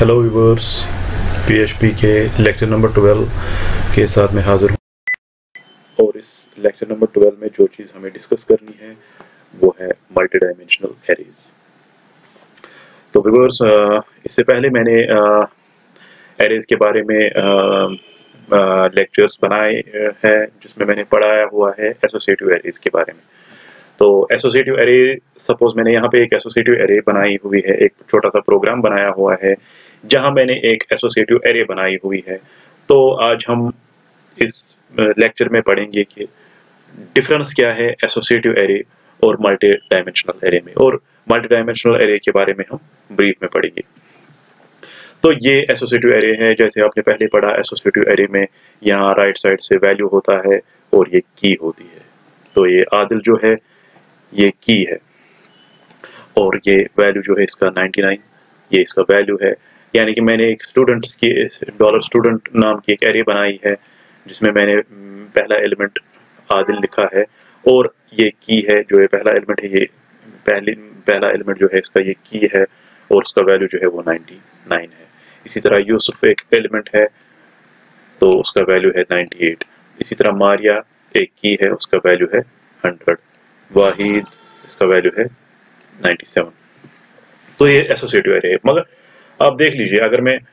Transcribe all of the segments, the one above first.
Hello viewers, PHP के lecture number 12 के साथ मैं हाज़िर हूँ और इस लेक्चर नंबर 12 में जो चीज़ हमें डिस्कस करनी है वो है मल्टी डायमेंशनल एरेज। तो व्यूअर्स, इससे पहले मैंने एरेज के बारे में लेक्चर्स बनाए हैं जिसमें मैंने पढ़ाया हुआ है एसोसिएटिव एरेज के बारे में। तो एसोसिएटिव एरे, सपोज मैंने यहाँ पे एक एसोसिएटिव एरे बनाई हुई है, एक छोटा सा प्रोग्राम बनाया हुआ है जहां मैंने एक एसोसिएटिव एरे बनाई हुई है। तो आज हम इस लेक्चर में पढ़ेंगे कि डिफरेंस क्या है एसोसिएटिव एरे और मल्टी डायमेंशनल एरे में, और मल्टी डायमेंशनल एरे के बारे में हम ब्रीफ में पढ़ेंगे। तो ये एसोसिएटिव एरे है, जैसे आपने पहले पढ़ा एसोसिएटिव एरे में यहाँ राइट साइड से वैल्यू होता है और ये की होती है। तो ये आदिल जो है ये की है और ये वैल्यू जो है इसका 99, ये इसका वैल्यू है। यानी कि मैंने एक स्टूडेंट्स की $student नाम की एक एरे बनाई है जिसमें मैंने पहला एलिमेंट आदिल लिखा है और ये की है, जो है पहला एलिमेंट है, ये पहला एलिमेंट जो है इसका ये की है और उसका वैल्यू जो है वो 99 है। इसी तरह यूसुफ एक एलिमेंट है तो उसका वैल्यू है 98। इसी तरह मारिया एक की है, उसका वैल्यू है 100। वाहिद इसका वैल्यू है 97। तो ये एसोसिएटिव एरे है। मगर आप देख लीजिए, अगर मैं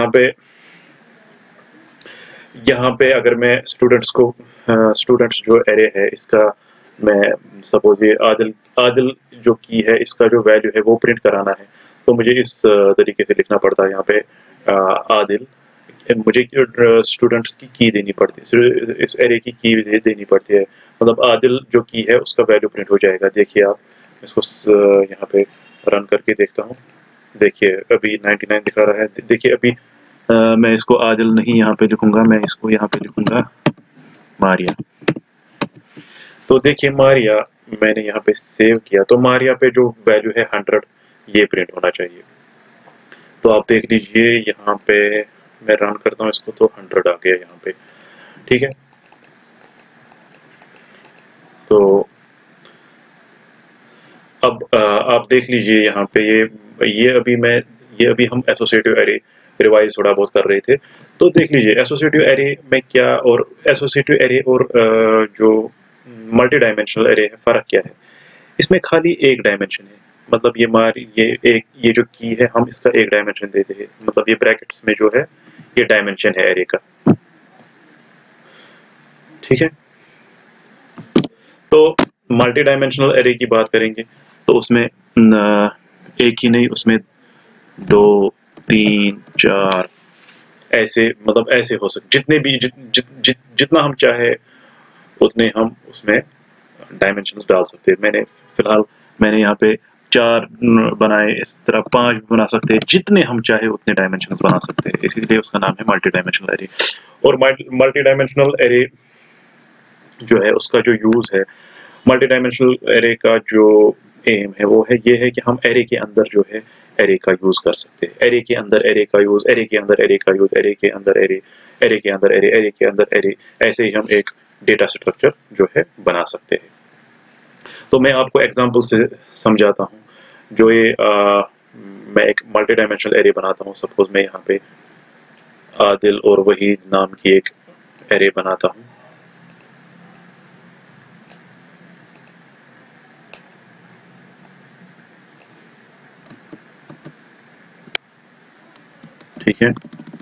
यहाँ पे अगर मैं स्टूडेंट्स जो एरे है इसका मैं सपोज ये आदिल जो की है इसका जो वैल्यू है वो प्रिंट कराना है, तो मुझे इस तरीके से लिखना पड़ता है। यहाँ पे आदिल, मुझे स्टूडेंट्स की देनी पड़ती है, इस एरे की देनी पड़ती है। मतलब आदिल जो की है उसका वैल्यू प्रिंट हो जाएगा। देखिए आप इसको यहाँ पे रन करके देखता हूँ। देखिए अभी 99 दिखा रहा है। देखिए अभी मैं इसको आदिल नहीं यहाँ पे लिखूंगा, मैं इसको यहाँ पे लिखूंगा मारिया। तो देखिए मारिया मैंने यहाँ पे सेव किया, तो मारिया पे जो वैल्यू है 100 ये प्रिंट होना चाहिए। तो आप देख लीजिए यहाँ पे मैं रन करता हूँ इसको तो 100 आ गया यहाँ पे, ठीक है। तो अब आप देख लीजिए यहाँ पे ये अभी हम एसोसिएटिव एरे रिवाइज थोड़ा बहुत कर रहे थे। तो देख लीजिए एसोसिएटिव एरे में क्या और एसोसिएटिव एरे और जो मल्टी डायमेंशनल एरे है फर्क क्या है। इसमें खाली एक डायमेंशन है, मतलब ये जो की है हम इसका एक डायमेंशन देते हैं, मतलब ये ब्रैकेट्स में जो है ये डायमेंशन है एरे का, ठीक है। तो मल्टी डायमेंशनल एरे की बात करेंगे तो उसमें एक ही नहीं, उसमें 2 3 4 ऐसे, मतलब ऐसे हो सकते, जितने भी जितना हम चाहे उतने हम उसमें डायमेंशंस डाल सकते हैं। मैंने यहाँ पे 4 बनाए, इस तरह 5 भी बना सकते हैं, जितने हम चाहे उतने डायमेंशंस बना सकते हैं, इसीलिए उसका नाम है मल्टी डायमेंशनल एरे। और मल्टी डायमेंशनल एरे जो है उसका जो यूज है, मल्टी डायमेंशनल एरे का जो एम है वो है ये है कि हम एरे के अंदर जो है एरे का यूज कर सकते हैं। एरे के अंदर एरे का यूज, एरे के अंदर एरे का यूज, एरे के अंदर एरे, एरे के अंदर एरे, एरे के अंदर एरे, ऐसे ही हम एक डेटा स्ट्रक्चर जो है बना सकते हैं। तो मैं आपको एग्जांपल से समझाता हूँ। जो ये मैं एक मल्टी डायमेंशनल एरे बनाता हूँ। सपोज मैं यहाँ पे आदिल और वहीद नाम की एक एरे बनाता हूँ। ठीक है,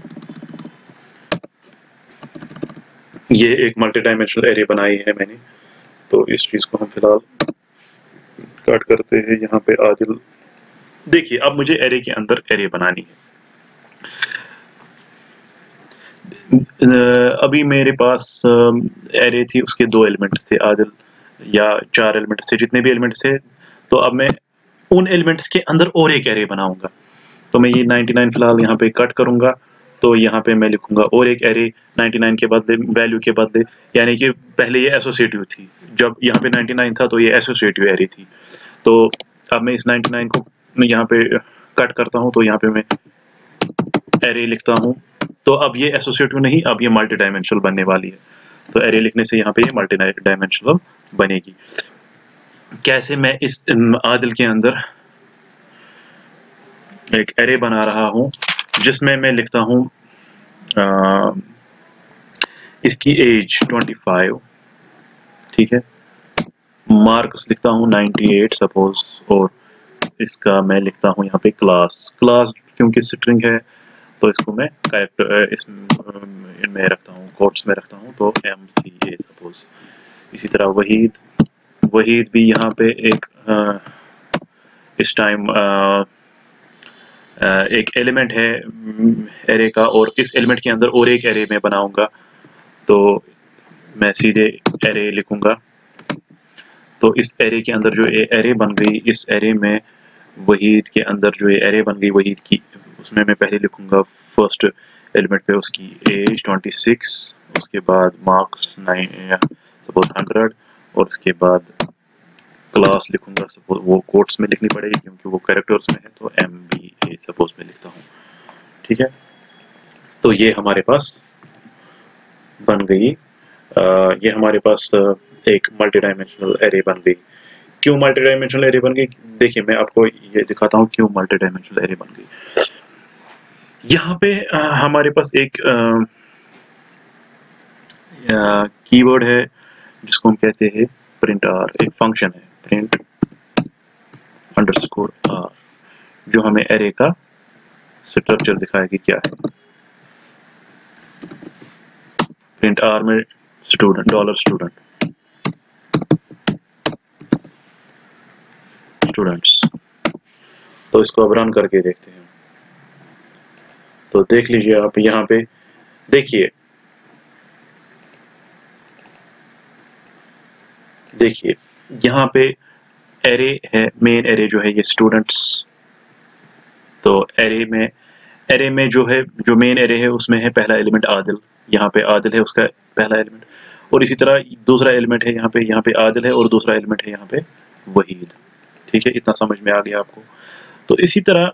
ये एक मल्टी डायमेंशनल एरे बनाई है मैंने। तो इस चीज को हम फिलहाल कट करते हैं। यहाँ पे आदिल, देखिए अब मुझे एरे के अंदर एरे बनानी है। अभी मेरे पास एरे थी, उसके 2 एलिमेंट्स थे, आदिल, या 4 एलिमेंट्स थे, जितने भी एलिमेंट्स थे। तो अब मैं उन एलिमेंट्स के अंदर और एक एरे बनाऊंगा। तो मैं ये 99 फिलहाल यहाँ पे कट करूंगा। तो यहाँ पे मैं लिखूंगा और एक एरे 99 के बदले, वैल्यू के बदले, यानी कि पहले ये एसोसिएटिव थी, जब यहाँ पे 99 था तो ये एसोसिएटिव एरे थी। तो अब मैं इस 99 को यहाँ पे कट करता हूँ, तो यहाँ पे मैं एरे लिखता हूँ। तो अब ये एसोसिएटिव नहीं, अब ये मल्टी डायमेंशनल बनने वाली है। तो एरे लिखने से यहाँ पे ये मल्टी डायमेंशनल बनेगी। कैसे मैं इस आदिल के अंदर एक एरे बना रहा हूँ जिसमें मैं लिखता हूँ इसकी एज 25, ठीक है, मार्क्स लिखता हूँ 98 सपोज, और इसका मैं लिखता हूँ यहाँ पे क्लास क्योंकि स्ट्रिंग है तो इसको मैं कैरेक्टर इनमें रखता हूँ, कोट्स में रखता हूँ, तो MCA सपोज। इसी तरह वहीद भी यहाँ पे एक इस टाइम एक एलिमेंट है एरे का, और इस एलिमेंट के अंदर और एक एरे में बनाऊंगा, तो मैं सीधे एरे लिखूंगा। तो इस एरे के अंदर जो एरे बन गई, इस एरे में वहीद के अंदर जो एरे बन गई वहीद की, उसमें मैं पहले लिखूंगा फर्स्ट एलिमेंट पे उसकी एज 26, उसके बाद मार्क्स 9 सपोज 100, और उसके बाद क्लास लिखूंगा सपोज, वो कोट्स में लिखनी पड़ेगी क्योंकि वो कैरेक्टर्स में है, तो MBA सपोज में लिखता हूँ, ठीक है। तो ये हमारे पास बन गई, ये हमारे पास एक मल्टी डायमेंशनल एरे बन गई। क्यों मल्टी डायमेंशनल एरे बन गई? देखिए मैं आपको ये दिखाता हूँ क्यों मल्टी डायमेंशनल एरे बन गई। यहाँ पे हमारे पास एक कीवर्ड है जिसको हम कहते हैं प्रिंट आर, एक फंक्शन है प्रिंट अंडरस्कोर आर, जो हमें एरे का स्ट्रक्चर दिखाएगी क्या है। प्रिंट आर में स्टूडेंट स्टूडेंट्स, तो इसको अब रन करके देखते हैं। तो देख लीजिए आप यहाँ पे, देखिए यहाँ पे एरे है, मेन एरे जो है ये स्टूडेंट्स। तो एरे में जो है, जो मेन एरे है उसमें है पहला एलिमेंट आदिल, यहाँ पे आदिल है उसका पहला एलिमेंट, और इसी तरह दूसरा एलिमेंट है यहाँ पे आदिल है, और दूसरा एलिमेंट है यहाँ पे वहीद, ठीक है। इतना समझ में आ गया आपको? तो इसी तरह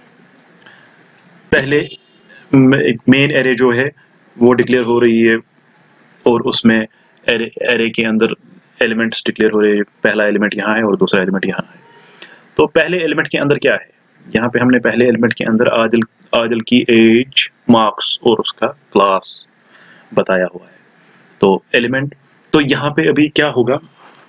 पहले मेन एरे जो है वो डिक्लेयर हो रही है, और उसमें एरे के अंदर एलिमेंट्स डिक्लेयर हो रहे हैं, पहला एलिमेंट यहाँ है और दूसरा एलिमेंट यहाँ है। तो पहले एलिमेंट के अंदर क्या है, यहाँ पे हमने पहले एलिमेंट के अंदर आदिल की एज, मार्क्स और उसका क्लास बताया हुआ है। तो एलिमेंट, तो यहाँ पे अभी क्या होगा,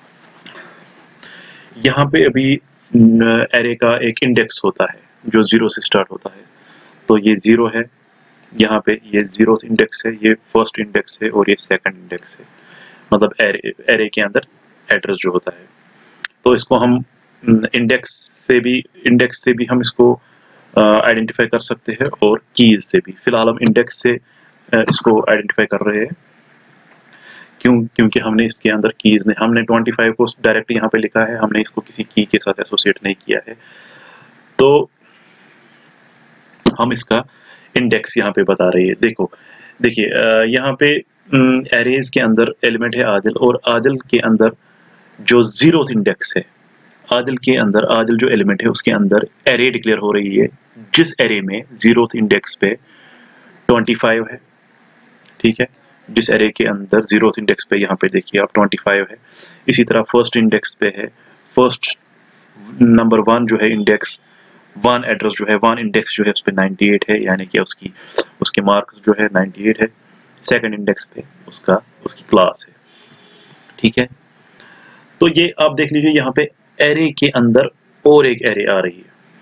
यहाँ पे अभी एरे का एक इंडेक्स होता है जो 0 से स्टार्ट होता है, तो ये 0 है, यहाँ पे ये 0th इंडेक्स है, ये फर्स्ट इंडेक्स है, और ये सेकंड इंडेक्स है, मतलब एरे के अंदर एड्रेस जो होता है। तो इसको हम इंडेक्स से भी हम इसको आइडेंटिफाई कर सकते हैं, और कीज से भी। फिलहाल हम इंडेक्स से इसको आइडेंटिफाई कर रहे हैं, क्योंकि हमने इसके अंदर कीज ने, हमने 25 को डायरेक्ट यहाँ पे लिखा है, हमने इसको किसी की के साथ एसोसिएट नहीं किया है, तो हम इसका इंडेक्स यहाँ पे बता रही है। देखिए यहाँ पे एरेज के अंदर एलिमेंट है आदिल, और आदिल के अंदर जो 0th इंडेक्स है, आदिल के अंदर आदिल जो एलिमेंट है उसके अंदर एरे डिक्लेयर हो रही है, जिस एरे में 0th इंडेक्स पे 25 है, ठीक है। जिस एरे के अंदर 0th इंडेक्स पे यहाँ पे देखिए आप 25 है। इसी तरह फर्स्ट इंडेक्स पे है, फर्स्ट नंबर 1 जो है इंडेक्स 1 एड्रेस जो है 1 इंडेक्स जो है उस पे 98 है, यानी कि उसके मार्क्स जो है 98 है। सेकंड इंडेक्स पे उसकी क्लास है, ठीक है। तो ये आप देख लीजिए यहाँ पे एरे के अंदर और एक एरे आ रही है।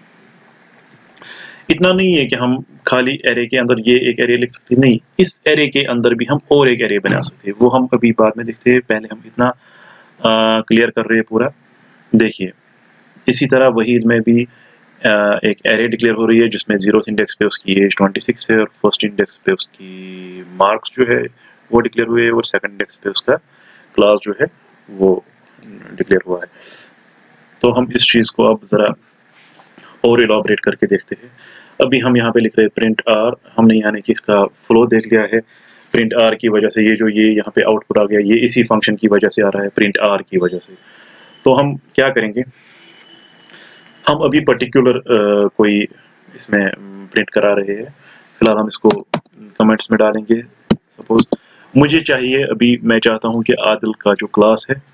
इतना नहीं है कि हम खाली एरे के अंदर ये एक एरे लिख सकते हैं, नहीं, इस एरे के अंदर भी हम और एक एरे बना सकते हैं, वो हम अभी बाद में देखते हैं, पहले हम इतना क्लियर कर रहे हैं पूरा। देखिए इसी तरह वहीद में भी एक एरे डिक्लेयर हो रही है जिसमें 0th इंडेक्स पे उसकी एज 26 है, और फर्स्ट इंडेक्स पे उसकी मार्क्स जो है वो डिक्लेयर हुए है, और सेकंड इंडेक्स पे उसका क्लास जो है वो डिक्लेयर हुआ है। तो हम इस चीज़ को अब ज़रा और इलॉबरेट करके देखते हैं। अभी हम यहाँ पे लिख रहे हैं प्रिंट आर, हमने यानी कि इसका फ्लो देख लिया है। प्रिंट आर की वजह से ये यहाँ पे आउटपुट आ गया, ये इसी फंक्शन की वजह से आ रहा है, प्रिंट आर की वजह से। तो हम क्या करेंगे, हम अभी पर्टिकुलर कोई इसमें प्रिंट करा रहे हैं, फिलहाल हम इसको कमेंट्स में डालेंगे। सपोज मुझे चाहिए, अभी मैं चाहता हूँ कि आदिल का जो क्लास है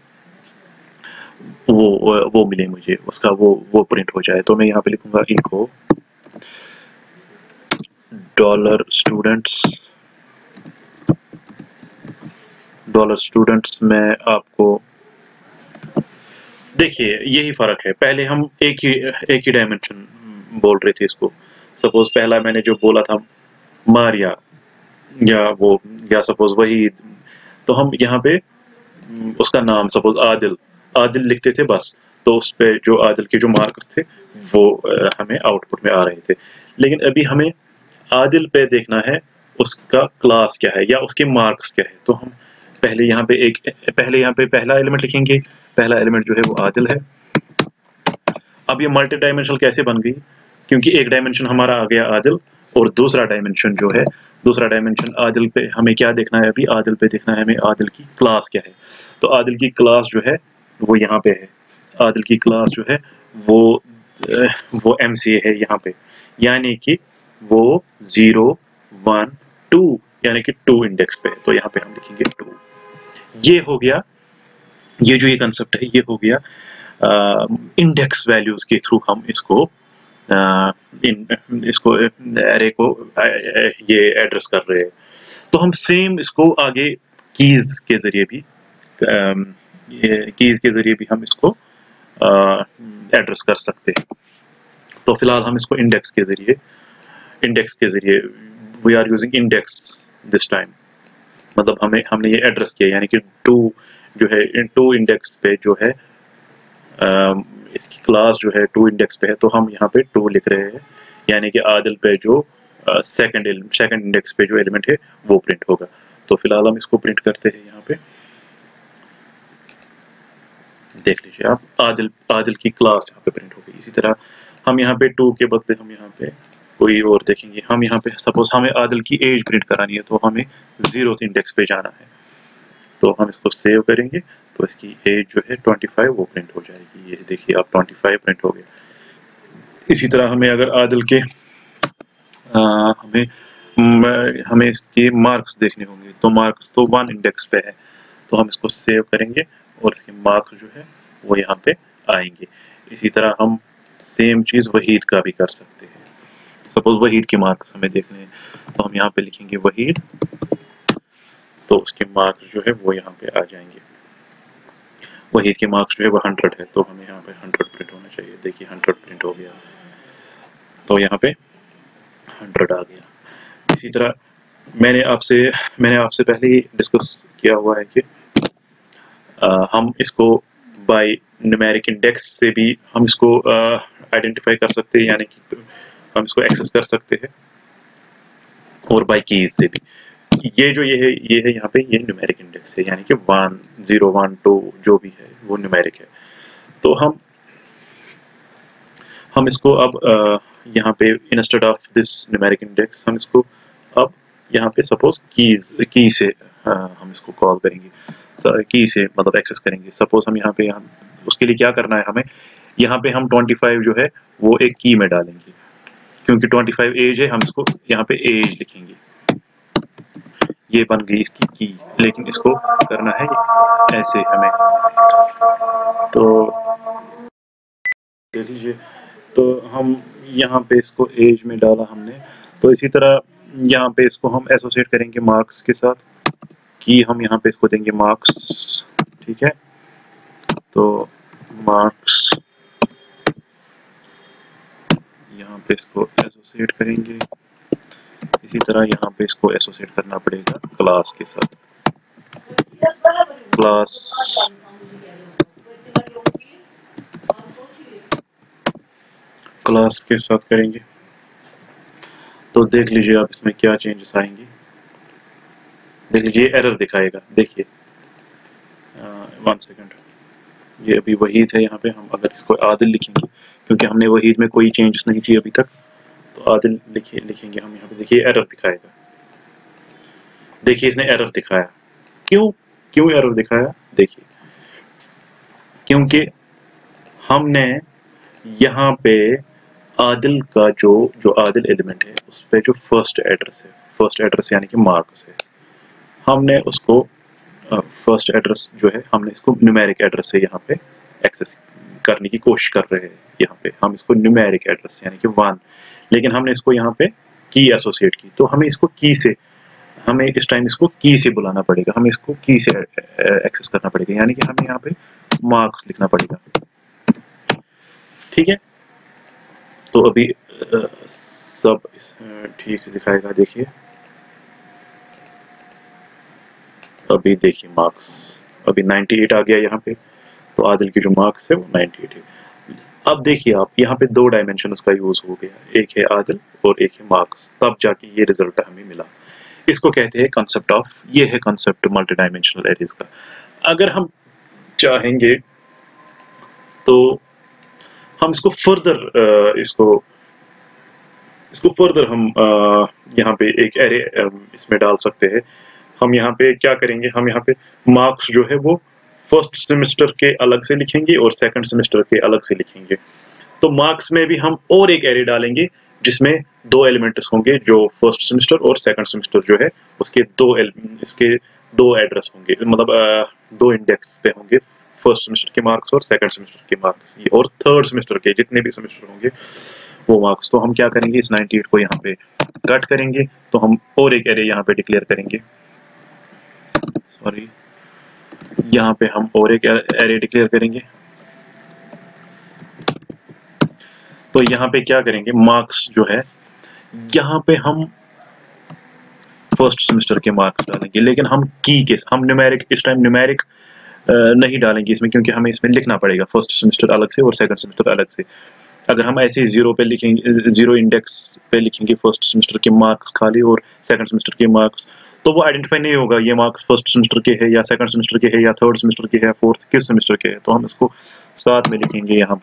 वो मिले मुझे, उसका वो प्रिंट हो जाए। तो मैं यहाँ पे लिखूंगा इको $students में आपको देखिए यही फर्क है। पहले हम एक ही डायमेंशन बोल रहे थे इसको। सपोज पहला मैंने जो बोला था मारिया या सपोज वही, तो हम यहाँ पे उसका नाम सपोज आदिल लिखते थे बस, तो उस पे जो आदिल के जो मार्क्स थे वो हमें आउटपुट में आ रहे थे। लेकिन अभी हमें आदिल पे देखना है उसका क्लास क्या है या उसके मार्क्स क्या है। तो हम पहले यहाँ पे पहला एलिमेंट लिखेंगे। पहला एलिमेंट जो है वो आदिल है। अब ये मल्टी डायमेंशनल कैसे बन गई? क्योंकि एक डायमेंशन हमारा आ गया आदिल, और दूसरा डायमेंशन आदिल पे हमें क्या देखना है? अभी आदिल पे देखना है हमें आदिल की क्लास क्या है। तो आदिल की क्लास जो है वो यहाँ पे है। आदिल की क्लास जो है वो MCA है यहाँ पे, यानी कि वो 0 1 2 यानी कि 2 इंडेक्स पे है। तो यहाँ पे हम लिखेंगे 2। ये हो गया, ये जो ये कंसेप्ट है ये हो गया इंडेक्स वैल्यूज के थ्रू हम इसको एरे को ये एड्रेस कर रहे हैं। तो हम सेम इसको आगे कीज के जरिए भी हम इसको एड्रेस कर सकते हैं। तो फिलहाल हम इसको इंडेक्स के जरिए we are using index this time. मतलब हमने ये एड्रेस किया, यानी कि 2 जो है 2 इंडेक्स पे जो है इसकी क्लास जो है 2 इंडेक्स पे है, तो हम यहाँ पे 2 लिख रहे हैं, यानी कि आदिल पे जो सेकंड इंडेक्स पे जो एलिमेंट है वो प्रिंट होगा। तो फिलहाल हम इसको प्रिंट करते हैं। यहाँ पे देख लीजिए आप, आदिल की क्लास यहाँ पे प्रिंट होगी। इसी तरह हम यहाँ पे 2 के बदले हम यहाँ पे कोई और देखेंगे। हम यहाँ पे सपोज हमें आदिल की एज प्रिंट करानी है, तो हमें 0th इंडेक्स पे जाना है। तो हम इसको सेव करेंगे, तो इसकी एज जो है 25 वो प्रिंट हो जाएगी। ये देखिए आप 25 प्रिंट हो गया। इसी तरह हमें अगर आदिल के हमें इसके मार्क्स देखने होंगे, तो मार्क्स तो 1 इंडेक्स पे है, तो हम इसको सेव करेंगे और इसके मार्क्स जो है वो यहाँ पे आएंगे। इसी तरह हम सेम चीज़ वहीद का भी कर सकते हैं। सपोज वहीद के मार्क्स हमें देखने हैं, तो हम यहाँ पे लिखेंगे वहीद, तो उसके मार्क्स जो है वो यहाँ पे आ जाएंगे। वहीद के मार्क्स जो है वो 100 है, तो हमें यहाँ पे 100 प्रिंट होना चाहिए। देखिए 100 प्रिंट हो गया, तो यहाँ पे 100 आ गया। इसी तरह मैंने आपसे पहले ही डिस्कस किया हुआ है कि हम इसको बाय न्यूमेरिक इंडेक्स से भी हम इसको आइडेंटिफाई कर सकते हैं, यानी कि हम इसको एक्सेस कर सकते हैं, और बाय कीज से भी। ये है यहाँ पे ये न्यूमेरिक इंडेक्स है, यानी कि 1 0 1 2 जो भी है वो न्यूमेरिक है। तो हम इसको अब यहाँ पे instead of this numeric index हम इसको अब यहाँ पे सपोज की से हम इसको कॉल करेंगे, की से मतलब एक्सेस करेंगे। सपोज हम यहाँ पे उसके लिए क्या करना है, हमें यहाँ पे हम 25 जो है वो एक की में डालेंगे, क्योंकि 25 एज है, हम इसको यहाँ पे एज लिखेंगे। ये बन गई इसकी की, लेकिन इसको करना है ऐसे हमें। तो देख लीजिए, तो हम यहाँ पे इसको एज में डाला हमने। तो इसी तरह यहाँ पे इसको हम एसोसिएट करेंगे मार्क्स के साथ, कि हम यहाँ पे इसको देंगे मार्क्स, ठीक है। तो मार्क्स यहाँ पे इसको एसोसिएट करेंगे। इसी तरह यहाँ पे इसको एसोसिएट करना पड़ेगा क्लास के साथ। क्लास के साथ करेंगे, तो देख लीजिए आप इसमें क्या चेंजेस आएंगे। देख लीजिए एरर दिखाएगा। देखिए 1 सेकंड, ये अभी वहीद है। यहाँ पे हम अगर इसको आदिल लिखेंगे, क्योंकि हमने वहीद में कोई चेंजेस नहीं की अभी तक, तो आदिल लिखेंगे हम यहाँ पे। देखिए एरर दिखाएगा। देखिए इसने एरर दिखाया। क्यों एरर दिखाया? देखिए क्योंकि हमने यहाँ पे आदिल का जो आदिल एलिमेंट है उस पे जो फर्स्ट एड्रेस यानी कि मार्क्स है, हमने उसको फर्स्ट एड्रेस जो है हमने इसको न्यूमेरिक एड्रेस से यहाँ पे एक्सेस करने की कोशिश कर रहे हैं। यहाँ पे हम इसको न्यूमेरिक एड्रेस यानी कि 1, लेकिन हमने इसको यहाँ पे की एसोसिएट की, तो हमें इसको की से, हमें इस टाइम इसको की से बुलाना पड़ेगा, हमें इसको की से एक्सेस करना पड़ेगा, यानी कि हमें यहाँ पे मार्क्स लिखना पड़ेगा। ठीक है, तो अभी सब ठीक से दिखाएगा। देखिए अभी देखिए मार्क्स अभी 98 आ गया यहाँ पे, तो आदिल की जो मार्क्स है वो 98 है। अब देखिए आप यहाँ पे दो डायमेंशंस का यूज हो गया, एक है आदिल और एक है मार्क्स, तब जाके ये रिजल्ट हमें मिला। इसको कहते हैं कंसेप्ट ऑफ, ये है कंसेप्ट मल्टी डायमेंशनल एरेज का। अगर हम चाहेंगे तो हम इसको फर्दर इसको फर्दर हम यहाँ पे एक एरे इसमें डाल सकते हैं। हम यहाँ पे क्या करेंगे, हम यहाँ पे मार्क्स जो है वो फर्स्ट सेमेस्टर के अलग से लिखेंगे और सेकंड सेमेस्टर के अलग से लिखेंगे। तो मार्क्स में भी हम और एक एरे डालेंगे जिसमें दो एलिमेंट्स होंगे, जो फर्स्ट सेमेस्टर और सेकंड सेमेस्टर जो है उसके इसके दो एड्रेस होंगे, मतलब दो इंडेक्स पे होंगे, फर्स्ट सेमेस्टर के मार्क्स और सेकंड सेमेस्टर के मार्क्स, और थर्ड सेमेस्टर के जितने भी सेमेस्टर होंगे वो मार्क्स। तो हम क्या करेंगे, इस 98 को यहाँ पे कट करेंगे, तो हम और एक एरे यहाँ पे डिक्लेयर करेंगे, सॉरी यहाँ पे हम और एक एरे डिक्लेयर करेंगे। तो यहाँ पे क्या करेंगे, मार्क्स जो है यहाँ पे हम फर्स्ट सेमेस्टर के मार्क्स डालेंगे, लेकिन हम हम न्यूमेरिक इस टाइम न्यूमेरिक नहीं डालेंगे इसमें, क्योंकि हमें इसमें लिखना पड़ेगा फर्स्ट सेमेस्टर अलग से और सेकंड सेमेस्टर अलग से। अगर हम ऐसे ही जीरो पे लिखेंगे, जीरो इंडेक्स पे लिखेंगे फर्स्ट सेमेस्टर के मार्क्स खाली और सेकंड सेमेस्टर के मार्क्स, तो वो आइडेंटिफाई नहीं होगा ये मार्क्स फर्स्ट सेमेस्टर के है या सेकंड सेमेस्टर के है या थर्ड सेमेस्टर के है, फोर्थ किस सेमेस्टर के है। तो हम इसको साथ में लिखेंगे, यहाँ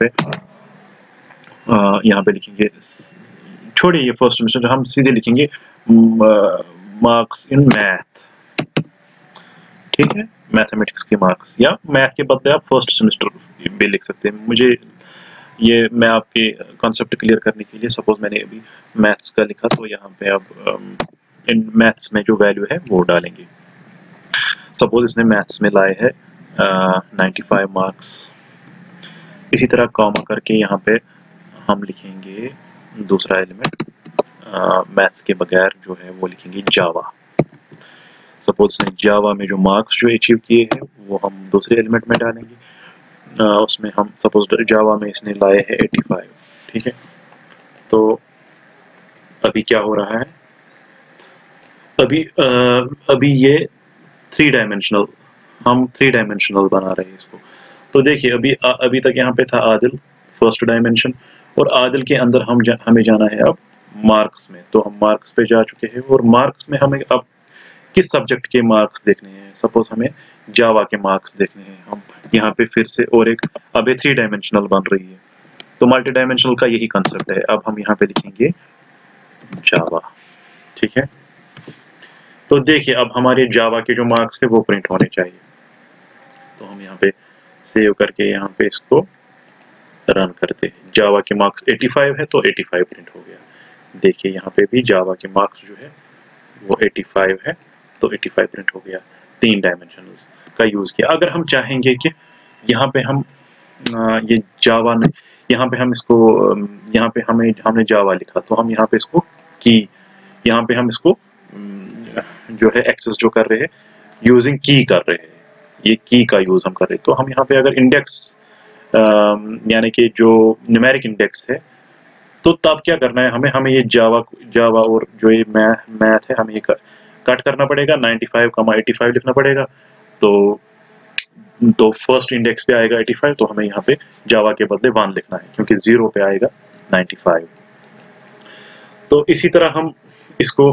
पे लिखेंगे, छोड़िए ये फर्स्ट सेमेस्टर, हम सीधे लिखेंगे मार्क्स इन मैथ। ठीक है, मैथमेटिक्स के मार्क्स, या मैथ के बदले आप फर्स्ट सेमेस्टर भी लिख सकते हैं। मुझे ये मैं आपके कॉन्सेप्ट क्लियर करने के लिए, सपोज मैंने अभी मैथ्स का लिखा, तो यहाँ पे अब इन मैथ्स में जो वैल्यू है वो डालेंगे। सपोज इसने मैथ्स में लाए है 95 मार्क्स। इसी तरह कॉमा करके यहाँ पे हम लिखेंगे दूसरा एलिमेंट, मैथ्स के बगैर जो है वो लिखेंगे जावा। सपोज इसने जावा में जो मार्क्स जो अचीव किए हैं वो हम दूसरे एलिमेंट में डालेंगे। उसमें हम सपोज जावा में इसने लाए हैं 85। ठीक है, तो अभी क्या हो रहा है, अभी ये थ्री डायमेंशनल, हम थ्री डायमेंशनल बना रहे हैं इसको। तो देखिए अभी तक यहाँ पे था आदिल फर्स्ट डायमेंशन, और आदिल के अंदर हमें जाना है अब मार्क्स में। तो हम मार्क्स पे जा चुके हैं, और मार्क्स में हमें अब किस सब्जेक्ट के मार्क्स देखने हैं, सपोज हमें जावा के मार्क्स देखने हैं। हम यहाँ पे फिर से और एक अब ये थ्री डायमेंशनल बन रही है, तो मल्टी डायमेंशनल का यही कंसेप्ट है। अब हम यहाँ पे लिखेंगे जावा। ठीक है, तो देखिए अब हमारे जावा के जो मार्क्स है वो प्रिंट होने चाहिए। तो हम यहाँ पे सेव करके यहाँ पे इसको रन करते हैं। जावा के मार्क्स 85 है तो 85 प्रिंट हो गया। देखिए यहाँ पे भी जावा के मार्क्स जो है वो 85 है तो 85 प्रिंट हो गया। तीन डायमेंशनल्स का यूज किया। अगर हम चाहेंगे कि यहाँ पे हम ये जावा ने यहाँ पे हम इसको यहाँ पे हमने जावा लिखा, तो हम यहाँ पे इसको की, यहाँ पे हम इसको जो है एक्सेस जो कर रहे हैं यूजिंग की कर रहे हैं, ये की का यूज हम कर रहे हैं। तो हम यहाँ पे अगर इंडेक्स यानी कि जो न्यूमेरिक इंडेक्स है, तो तब क्या करना है, हमें ये जावा और जो ये मैथ है हमें ये कट करना पड़ेगा, 95, 85 लिखना पड़ेगा। तो फर्स्ट इंडेक्स पे आएगा 85, तो हमें यहाँ पे जावा के बदले 1 लिखना है, क्योंकि 0 पे आएगा 95। तो इसी तरह हम इसको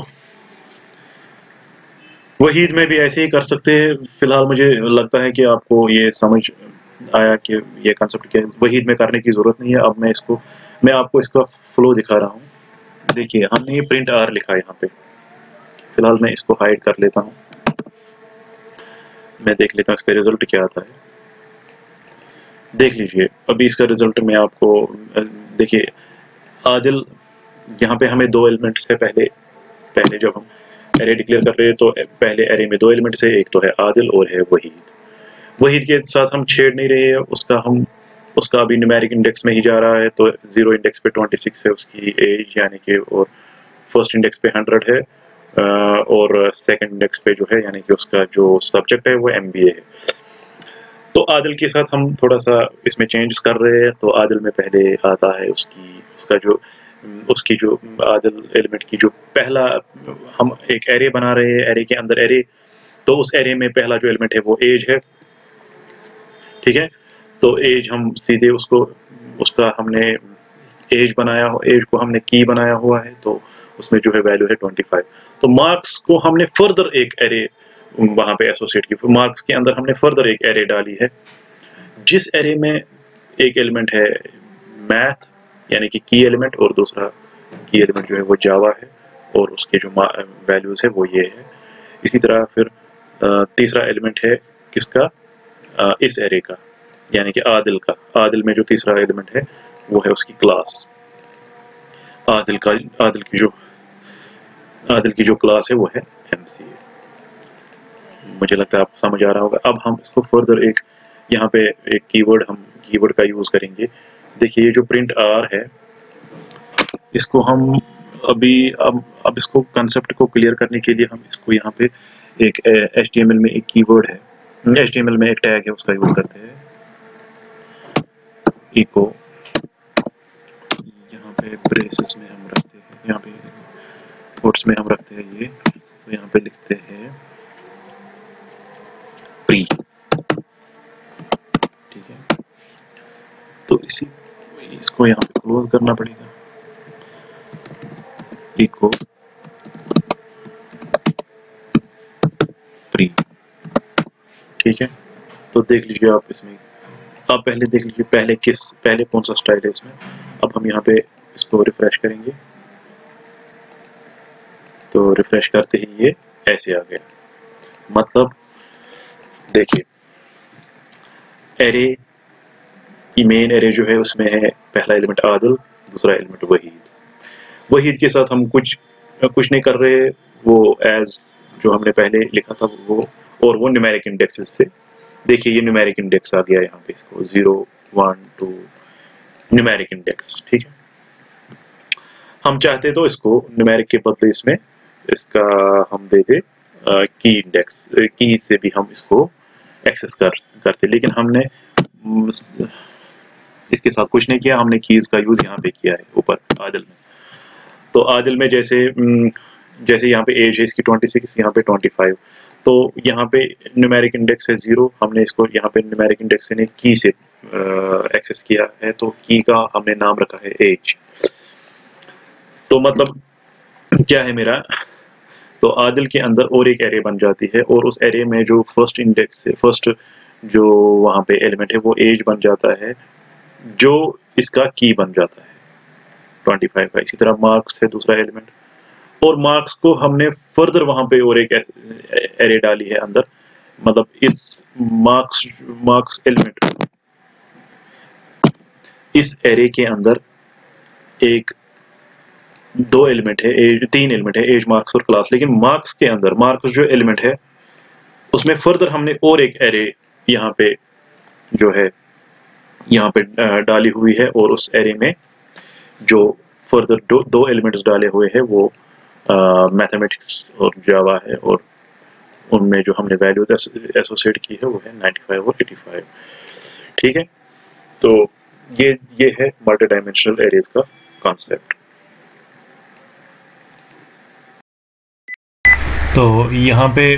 वहीद में भी ऐसे ही कर सकते हैं। फिलहाल मुझे लगता है कि आपको ये समझ आया कि ये कंसेप्ट क्या है। वहीद में करने की जरूरत नहीं है। अब मैं आपको इसका फ्लो दिखा रहा हूँ। देखिए हमने ये प्रिंट आर लिखा है यहाँ पे। फिलहाल मैं इसको हाइड कर लेता हूँ, मैं देख लेता हूँ इसका रिजल्ट क्या आता है। देख लीजिए अभी इसका रिजल्ट मैं आपको देखिए, आदिल यहाँ पे हमें दो एलिमेंट से पहले जब हम एरे डिक्लेयर कर रहे हैं तो पहले एरे में दो एलिमेंट है, एक तो है आदिल और है वहीद। वहीद के साथ हम छेड़ नहीं रहे हैं, उसका अभी न्यूमेरिक इंडेक्स में ही जा रहा है, तो 0 इंडेक्स पे 26 है उसकी एज यानी कि, और फर्स्ट इंडेक्स पे 100 है और सेकंड इंडेक्स पे जो है यानी कि उसका जो सब्जेक्ट है वो MBA है। तो आदिल के साथ हम थोड़ा सा इसमें चेंज कर रहे हैं। तो आदिल में पहले आता है उसकी जो आदिल एलिमेंट की जो पहला हम एक एरे बना रहे हैं, एरे के अंदर एरे। तो उस एरे में पहला जो एलिमेंट है वो एज है, ठीक है। तो एज हम सीधे उसका हमने एज बनाया, एज को हमने की बनाया हुआ है, तो उसमें जो है वैल्यू है 25। तो मार्क्स को हमने फर्दर एक एरे वहां पे एसोसिएट की, मार्क्स के अंदर हमने फर्दर एक एरे डाली है, जिस एरे में एक एलिमेंट है मैथ यानी कि की एलिमेंट, और दूसरा की एलिमेंट जो है वो जावा है, और उसके जो वैल्यूज है वो ये है। इसी तरह फिर तीसरा एलिमेंट है किसका, इस एरे का यानी कि आदिल का। आदिल में जो तीसरा एलिमेंट है वो है उसकी क्लास। आदिल की जो क्लास है वो है MCA। मुझे लगता है आपको समझ आ रहा होगा। अब हम इसको फर्दर यहाँ पे एक कीवर्ड का यूज करेंगे। देखिए ये जो प्रिंट आर है, इसको हम अब इसको कंसेप्ट को क्लियर करने के लिए हम इसको यहाँ पे एक HTML में एक कीवर्ड है, HTML में एक टैग है, उसका यूज करते हैं। इको यहाँ पे ब्रेसेस में हम रखते हैं, यहाँ पे कोट्स में हम रखते हैं ये, तो यहाँ पे लिखते हैं प्री, ठीक है। तो इसको यहाँ पे क्लोज करना पड़ेगा, इको प्री, ठीक है। तो देख लीजिए आप इसमें, आप पहले देख लीजिए पहले कौन सा स्टाइल है इसमें। अब हम यहाँ पे इसको रिफ्रेश करेंगे, तो रिफ्रेश करते ही ये ऐसे आ गया। मतलब देखिए एरे की मेन एरे जो है उसमें है पहला एलिमेंट आदिल, दूसरा एलिमेंट वहीद के साथ हम कुछ नहीं कर रहे, वो एज जो हमने पहले लिखा था वो, और वो न्यूमेरिक इंडेक्सेस से। देखिए ये न्यूमेरिक इंडेक्स आ गया यहाँ पे, इसको 0 1 2 न्यूमेरिक इंडेक्स, ठीक है। हम चाहते तो इसको न्यूमेरिक के बदले इसमें इसका हम दे दे की इंडेक्स, की से भी हम इसको एक्सेस करते, लेकिन हमने इसके साथ कुछ नहीं किया, हमने कीज का यूज यहाँ पे किया है ऊपर आदिल में। तो आदिल में जैसे यहाँ पे एज है इसकी 26, यहाँ पे 25, तो यहाँ पे न्यूमेरिक इंडेक्स है 0, हमने इसको यहाँ पे न्यूमेरिक इंडेक्स ने की से एक्सेस किया है, तो की का हमने नाम रखा है एज। तो मतलब क्या है मेरा, तो आदिल के अंदर और एक एरे बन जाती है, और उस एरे में जो फर्स्ट जो वहाँ पे एलिमेंट है वो एज बन जाता है, जो इसका की बन जाता है 25 का। इसी तरह मार्क्स है दूसरा एलिमेंट, और मार्क्स को हमने फर्दर वहां पे और एक एरे डाली है अंदर। मतलब इस मार्क्स एलिमेंट, इस एरे के अंदर दो एलिमेंट है, तीन एलिमेंट है, एज मार्क्स और क्लास। लेकिन मार्क्स के अंदर मार्क्स जो एलिमेंट है उसमें फर्दर हमने और एक एरे यहाँ पे जो है यहाँ पे डाली हुई है, और उस एरे में जो फर्दर दो एलिमेंट्स डाले हुए हैं वो मैथमेटिक्स और जावा है, और उनमें जो हमने वैल्यूज एसोसिएट की है वो है 95 और 85, ठीक है। तो ये है मल्टी डायमेंशनल एरेज का कॉन्सेप्ट। तो यहाँ पे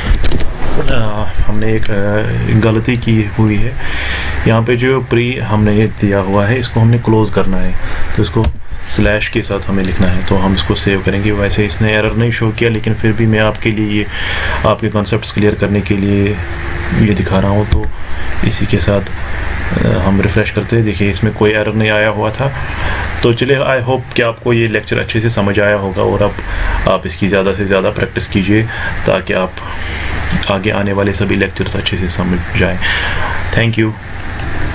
हमने एक गलती की हुई है, यहाँ पे जो प्री हमने ये दिया हुआ है इसको हमने क्लोज करना है, तो इसको स्लैश के साथ हमें लिखना है। तो हम इसको सेव करेंगे। वैसे इसने एरर नहीं शो किया, लेकिन फिर भी मैं आपके लिए ये आपके कॉन्सेप्ट्स क्लियर करने के लिए ये दिखा रहा हूँ। तो इसी के साथ हम रिफ़्रेश करते हैं। देखिए इसमें कोई एरर नहीं आया हुआ था। तो चलिए, आई होप कि आपको ये लेक्चर अच्छे से समझ आया होगा, और अब आप इसकी ज़्यादा से ज़्यादा प्रैक्टिस कीजिए ताकि आप आगे आने वाले सभी लेक्चर्स अच्छे से समझ जाएँ। Thank you.